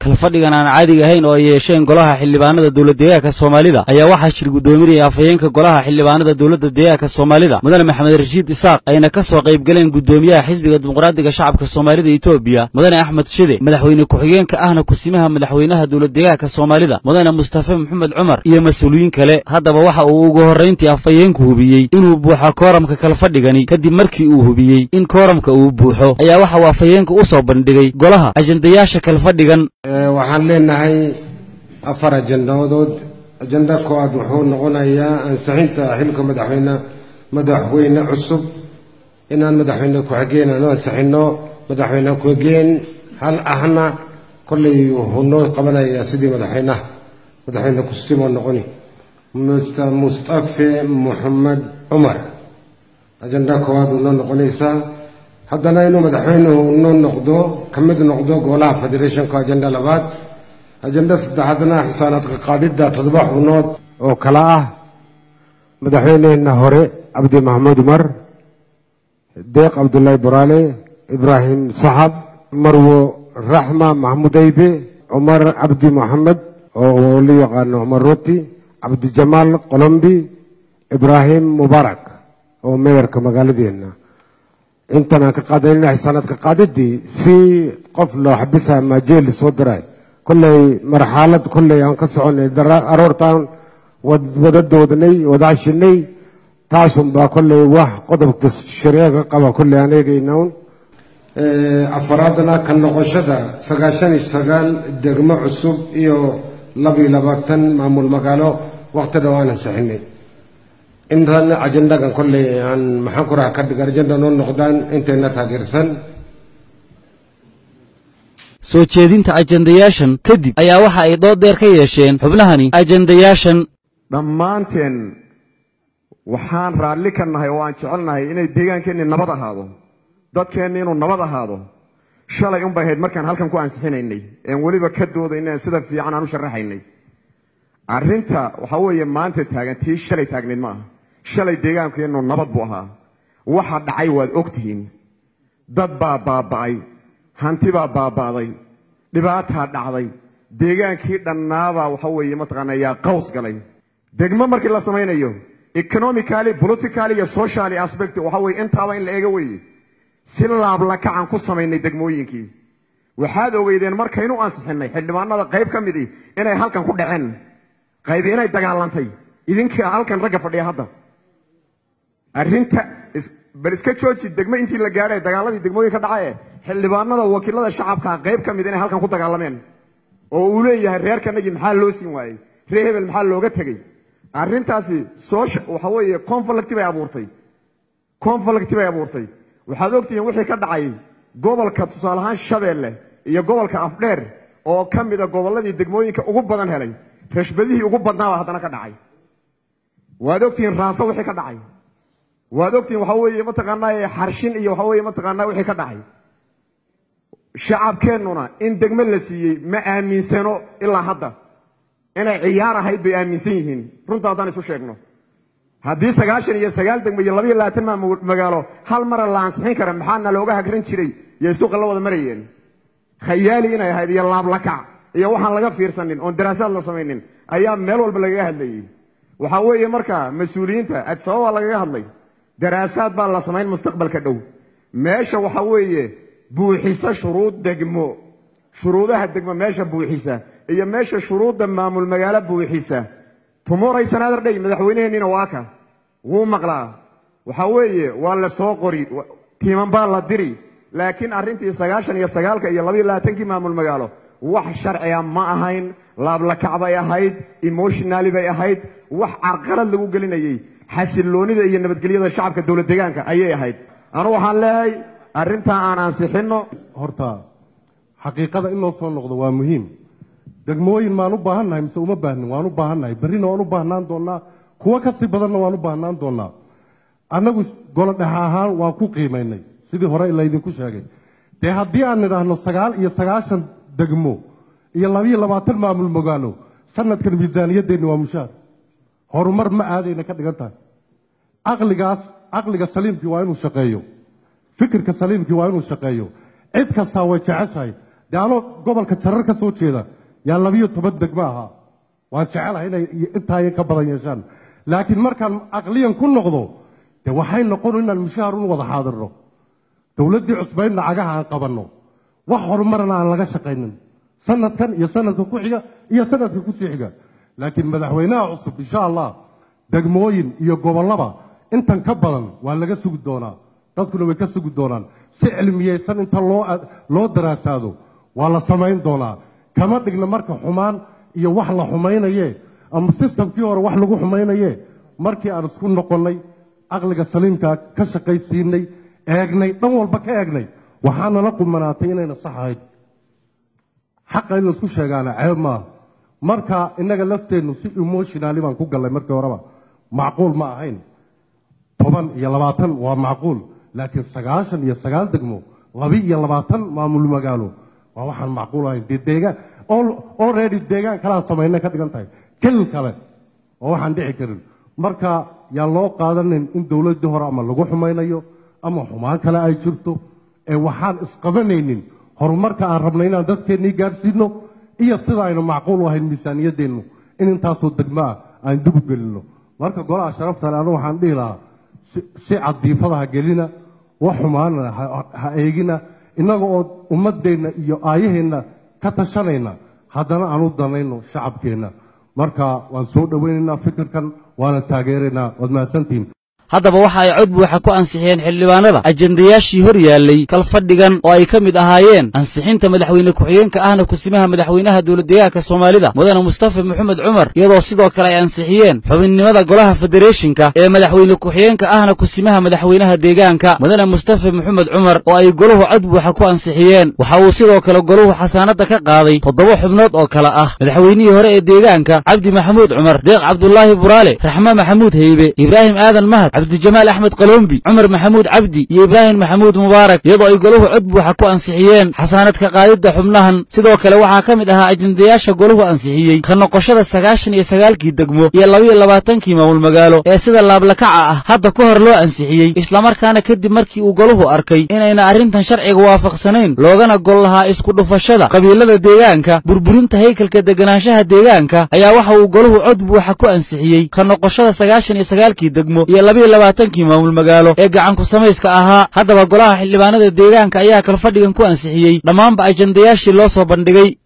kalfadhigan aan caadiga ahayn oo ay yeesheen golaha xildhibaanada dawladda deegaanka Soomaalida ayaa waxaa shir gudoominaya afhayeenka golaha xildhibaanada dawladda deegaanka Soomaalida mudane Maxamed Rashiid Isaaq ayna ka soo qayb galeen gudoomiyaha xisbiga dimuqraadiga shacabka Soomaalida Itoobiya mudane Axmed Shide madaxweyne ku-xigeenka ahna kusimaha madaxweynaha dawladda deegaanka Soomaalida mudane Mustafa Maxamed Cumar iyo mas'uuliyiin kale haddaba waxa uu ugu horeyntii afhayeenku hubiyey inuu buuxa kooramka kalfadhigani kadib markii uu hubiyey in kooramka uu buuxo ayaa waxa uu afhayeenku u soo bandhigay golaha ajandayaasha kalfadhigan waxaan leenahay afar ajandadood ajanda koowaad wuxuu noqonayaa ansixinta xilka madaxweyne cusub inaan madaxweyne ku-xigeen aan ansixino madaxweyne ku-xigeen hal ahna kolley wuxuu noo qabanayaa sidii madaxweyne kusimo noqoni Mustafa Maxamed Cumar ajanda koowaad noo noqonaysaa haddana inuu madaxweynuhu noo noqdo kamid noqdo golaha federationka ajanda labaad ajanda saddexaadna xisaanaadka qaadidda 7 xubnood oo kala ah madaxweynaha hore Cabdi Maxamed Umar Deeq Abdullahi Buraale Ibrahim Sahab Marwo Rahma Mahmoud Aybe Umar Abdi Mohammed oo la yaqaano Umar Roti Abdi Jamal Qolombi Ibrahim Mubarak oo meerka magaaladeena intana ka qaadayna xisaanaadka qaadidii si qof loo xabisa ma jeel soo diray kullay marxalad kullay aan ka soconay aroortaan wadadoodnay wadaashinay taasum baa kullay wax qodobka shariica qaba kullay aaneegaynoon afaraadna kan noqoshada 99 degmo cusub iyo 22 maamul magaalo waqti dhawaan saxinay intan ajandagan kullay aan maxaan ku raha ka dhigar ajanda noo noqdaan inteena taageersan soo jeedinta ajandayaashan kadib ayaa waxa ay dood dheer ka yeesheen xubnahani ajandayaashan dhammaanteen waxaan raalli ka nahay oo aan jecelnahay inay deegaankeenni nabad ahaado dadkeenni inuu nabad ahaado shalay un bay ahayd markaan halkan ku ansixinaynay een weliba ka doodaynay sida fiican aan u sharaxaynay arrinta waxa weeye maanta taagan tii shalay taagnayd maaha shalay deegaankeennu nabad buu ahaa waxa dhacay waad ogtihiin dad baa baaba'ay hanti baa baaba'day dhibaataa dhacday deegaankii dhannaabaa waxa weeye mataqaanaa yaa qaws galay degmo markii la samaynayo economically politically iyo socially aspect waxa weeye intaaba in la eego weeye si laabla kacan ku samaynay degmooyinkii waxaad ogeydeen markaynu ansixinay xildhibaanada qayb ka mid inay halkan ku dhaceen qayb inay dagaalantay idinka halkan ragga fadhiya hadda arrinta bal iska jooji degmo intii la gaaray dagaaladii degmooyinka dhacay xildhibaanada wakiilada shacabka qayb ka mid inay halkan ku dagaalameen oo uu leeyahay reerkanagi maxaa loo siin waayay reer hebel maxaa looga tagay arrintaasi waxa weeye conflict bay abuurtay waxaad ogtihiin wixii ka dhacay gobolka tusaale ahaan Shabeelle iyo gobolka Afdheer oo ka mid ah gobolladii degmooyinka ugu badan helay rashbadihii ugu badnaa haddana ka dhacay waad ogtihiin Raaso wixii ka dhacay waad ogtihiin waxa weeye mataqaanaa Xarshin iyo waxa weeye mataqaanaa wixii ka dhacay shacabkeennuna in degmo la siiyey ma aaminsano ilaa hadda inay ciyaar ahayd bay aaminsan yihiin runta haddaan isu sheegno haddii 99 degmo iyo 22 magaalo hal mar la ansixin kara maxaana looga hagran jiray iyo suuqa la wada marayeen khayaali inay ahayd iyo laab la kac iyo waxaan laga fiirsanin oo daraasaad la samaynin ayaa meel walba laga hadlayay waxa weeye marka mas'uuliyiinta sabab laga hadlay daraasaad baa la samayn mustaqbalka dhow meesha waxa weeye buuxisa shuruudaha degmo meesha buuxisa iyo meesha shuruudda maamul magaalo buuxisa tomorrow sanadar day madaxweynaheenina waa ka wuu maqlaa waxa weeye waa la soo qori tiiman baa la diri laakiin arrintii 99 iyo 22 maamul magaalo wax sharciya ma ahayn laab la kacbay ahayd emotionally bay ahayd wax carqalad lagu gelinayay xasiloonida iyo nabadgelyada shacabka dawladda deegaanka ayay ahayd anu waxaan leeyahay arrinta aan ansixino horta xaqiiqada in loo soo noqdo waa muhiim degmooyin maan u baahannahay mise uma baahnin waan u baahannahay berrina waan u baahnaan doonaa kuwa ka sii badanna waan u baahnaan doonaa annagu golo dhex ahaan waan ku qiimaynay sidii hore laydinku sheegay dee haddii aan nidhaahno 99 degmo iyo 22 maamul magaalo sanadkan miisaaniyadeenni waa mushaar horumar ma aadayna ka dhigan tahay caqliga saliimkii waa inuu shaqeeyo fikirka saliimkii waa inuu shaqeeyo cid kastaa way jeceshahay daano gobolka jarar ka soo jeeda yaa 12 degmo ahaa waan jecelahay inay intaa ka badan yeeshaan laakiin markaan aqliyan ku noqdo de waxay noqon inaan mishaar u wada xaadirno dawladdii cusbayna cagaha aan qabanno wax horumarna aan laga shaqaynin sanadkan iyo sanadka ku xiga iyo sanadka ku sii xiga laakiin madaxweynaha cusub insha Allah degmooyin iyo gobolada intan ka badan waa laga sugi doonaa dadkuna way ka sugi doonaan si cilmiyeysan inta loo daraasaado waa la samayn doonaa kama dhigna marka xumaan iyo wax la xumaynaye ama systemkii hore wax lagu xumaynaye markii aan isku noqonnay aqliga saliimka ka shaqaysiinay eegnay dhan walba ka eegnay waxaana la qumanaatay inayna sax ahayd xaqa in la isku sheegaana ceeb maaha marka innaga lafteennu si emotionally baan ku gallay markii horeba macquul ma ahayn 10 iyo 20 waa macquul laakiin 9 iyo 9 degmo 2 iyo 20 maamul magaalo waa waxaan macquul ahayn deegaan already deegaan kala sameeyay ka dhigan tahay kal kale oo waxaan dhici karin marka yaa loo qaadanin in dawladda hore ama lagu xumaynayo ama xumaan kale ay jirto ee waxaan isqabanaynin horumarka aan rabnay inaan dadkeenii gaarsiino iyo sida aynu macquul u ahayn miisaaniyadeennu in intaasoo degmaa aan dib u gelino marka golaha sharafta leh waxaan dhihi lahaa si cadiifada ha gelina wax xumaana ha eegina innaga oo ummadeenna iyo aayaheenna ka tashanayna haddana aan u danayno shacabkeenna marka waan soo dhaweynaynaa fikirkan waana taageeraynaa waad mahadsantihiin haddaba waxa ay cod buuxa ku ansixiyeen xildhibaanada ajendayaashii hor yaallay kalfadhigan oo ay ka mid ahaayeen ansixinta madaxweyne ku-xigeenka ahna kusimaha madaxweynaha dowladdeegaanka soomaalida mudane mustafa maxamed cumar iyadoo sidoo kale ay ansixiyeen xubinnimada golaha federeeshinka ee madaxweyne ku-xigeenka ahna kusimaha madaxweynaha deegaanka mudane mustafa maxamed cumar oo ay goluhu cod buuxa ku ansixiyeen waxa uu sidoo kale goluhu xasaanadda ka qaaday 7 xubnood oo kale ah madaxweynihii hore ee deegaanka cabdi maxamuud cumar deeq cabdullaahi buraale raxma maxamuud heybe ibraahim aadan mahad cabdijamal axmed qalombi cumar maxamuud cabdi iyo ibraahim maxamuud mubaarak iyadoo ay goluhu cod buuxa ku ansixiyeen xasaanad ka qaadidda xubnahan sidoo kale waxaa ka mid ahaa ajendayaasha goluhu ansixiyey ka noqoshada 99kii degmo iyo 22kii maamul magaalo ee sida laablakaca ah hadda ka hor loo ansixiyey islamarkaana kadib markii uu goluhu arkay inayna arrintan sharciga waafaqsanayn loogana gol lahaa isku dhufashada qabiilada deegaanka burburinta haykalka deganaanshaha deegaanka ayaa waxa uu goluhu cod buuxa ku ansixiyey ka noqoshada 99kii degmo iyo 22kii maamul magaalo ee gacan ku samayska ahaa haddaba golaha xildhibaanada deegaanka ayaa kalfadhigan ku ansixiyey dhammaanba ajendayaashii loo soo bandhigay